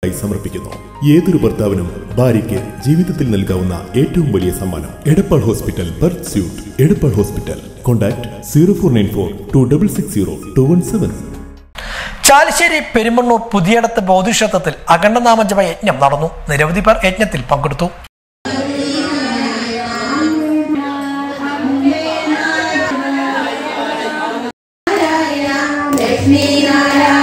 സമർപ്പിക്കുന്നു. ഏതൊരു ഭർത്താവിനും ഭാര്യയ്ക്ക് ജീവിതത്തിൽ നൽകാവുന്ന ഏറ്റവും വലിയ സമ്മാനം Edappal hospital birth suite. Edappal hospital. Contact 0494260217. Chalissery Perumannur പുതിയടത്ത് ബോധിക്ഷേത്രത്തിൽ അഖണ്ഡനാമജപ യജ്ഞം നടന്നു. നിരവധി പേർ യജ്ഞത്തിൽ പങ്കെടുത്തു. ലക്ഷ്മി നാരായണ